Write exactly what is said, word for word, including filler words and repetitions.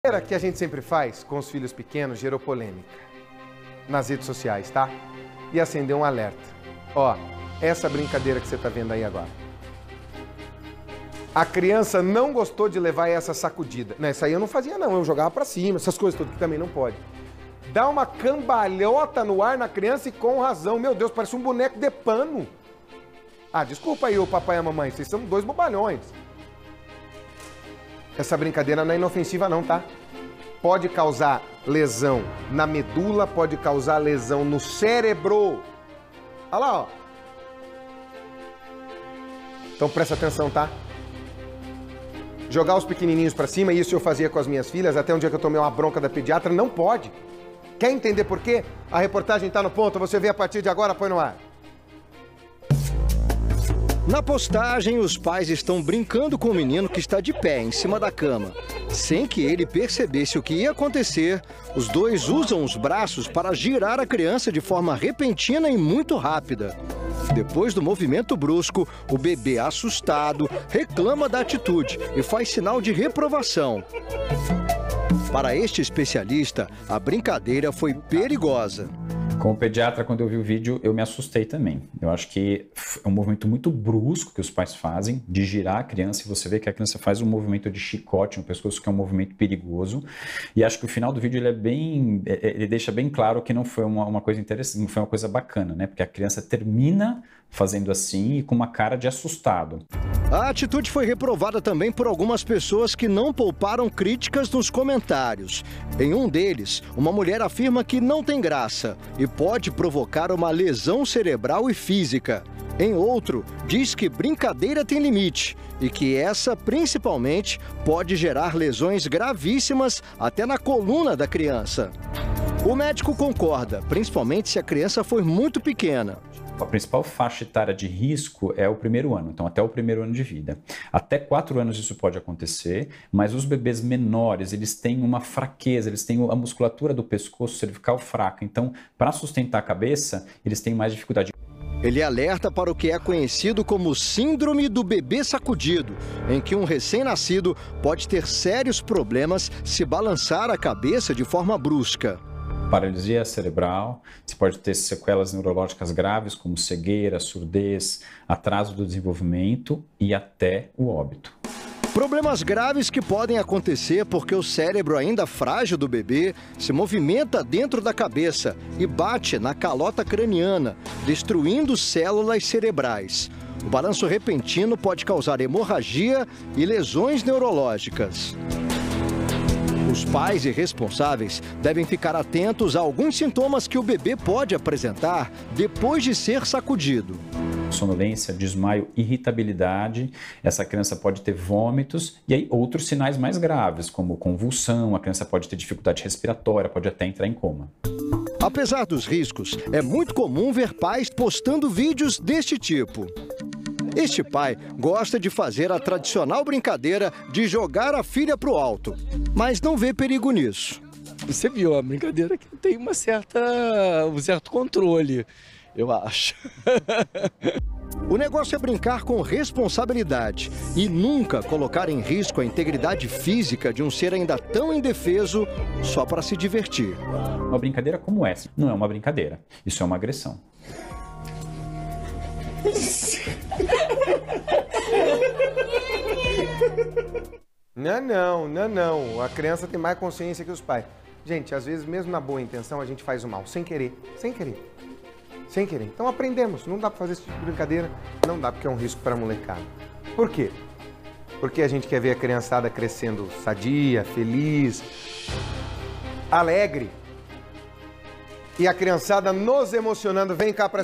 brincadeira que a gente sempre faz com os filhos pequenos gerou polêmica nas redes sociais, tá? E acendeu um alerta. Ó, essa brincadeira que você tá vendo aí agora. A criança não gostou de levar essa sacudida. Não, essa aí eu não fazia não, eu jogava pra cima, essas coisas tudo que também não pode. Dá uma cambalhota no ar na criança e com razão. Meu Deus, parece um boneco de pano. Ah, desculpa aí o papai e a mamãe, vocês são dois bobalhões. Essa brincadeira não é inofensiva não, tá? Pode causar lesão na medula, pode causar lesão no cérebro. Olha lá, ó. Então presta atenção, tá? Jogar os pequenininhos pra cima, isso eu fazia com as minhas filhas, até um dia que eu tomei uma bronca da pediatra, não pode. Quer entender por quê? A reportagem tá no ponto, você vê a partir de agora, põe no ar. Na postagem, os pais estão brincando com o menino que está de pé em cima da cama. Sem que ele percebesse o que ia acontecer, os dois usam os braços para girar a criança de forma repentina e muito rápida. Depois do movimento brusco, o bebê assustado reclama da atitude e faz sinal de reprovação. Para este especialista, a brincadeira foi perigosa. Como pediatra, quando eu vi o vídeo, eu me assustei também. Eu acho que é um movimento muito brusco que os pais fazem, de girar a criança, e você vê que a criança faz um movimento de chicote no pescoço, que é um movimento perigoso. E acho que o final do vídeo ele é bem, ele deixa bem claro que não foi uma, uma coisa interessante, não foi uma coisa bacana, né? Porque a criança termina fazendo assim e com uma cara de assustado. A atitude foi reprovada também por algumas pessoas que não pouparam críticas nos comentários. Em um deles, uma mulher afirma que não tem graça e pode provocar uma lesão cerebral e física. Em outro, diz que brincadeira tem limite e que essa, principalmente, pode gerar lesões gravíssimas até na coluna da criança. O médico concorda, principalmente se a criança for muito pequena. A principal faixa etária de risco é o primeiro ano, então até o primeiro ano de vida. Até quatro anos isso pode acontecer, mas os bebês menores, eles têm uma fraqueza, eles têm a musculatura do pescoço cervical fraca, então para sustentar a cabeça, eles têm mais dificuldade. Ele alerta para o que é conhecido como síndrome do bebê sacudido, em que um recém-nascido pode ter sérios problemas se balançar a cabeça de forma brusca. Paralisia cerebral, você pode ter sequelas neurológicas graves como cegueira, surdez, atraso do desenvolvimento e até o óbito. Problemas graves que podem acontecer porque o cérebro ainda frágil do bebê se movimenta dentro da cabeça e bate na calota craniana, destruindo células cerebrais. O balanço repentino pode causar hemorragia e lesões neurológicas. Os pais e responsáveis devem ficar atentos a alguns sintomas que o bebê pode apresentar depois de ser sacudido. Sonolência, desmaio, irritabilidade, essa criança pode ter vômitos e aí outros sinais mais graves, como convulsão, a criança pode ter dificuldade respiratória, pode até entrar em coma. Apesar dos riscos, é muito comum ver pais postando vídeos deste tipo. Este pai gosta de fazer a tradicional brincadeira de jogar a filha para o alto, mas não vê perigo nisso. Você viu a brincadeira que tem uma certa, um certo controle, eu acho. O negócio é brincar com responsabilidade e nunca colocar em risco a integridade física de um ser ainda tão indefeso só para se divertir. Uma brincadeira como essa não é uma brincadeira, isso é uma agressão. Não, não, não, não. A criança tem mais consciência que os pais. Gente, às vezes, mesmo na boa intenção, a gente faz o mal, sem querer, sem querer, sem querer. Então aprendemos, não dá pra fazer esse tipo de brincadeira, não dá porque é um risco pra molecada. Por quê? Porque a gente quer ver a criançada crescendo sadia, feliz, alegre. E a criançada nos emocionando, vem cá pra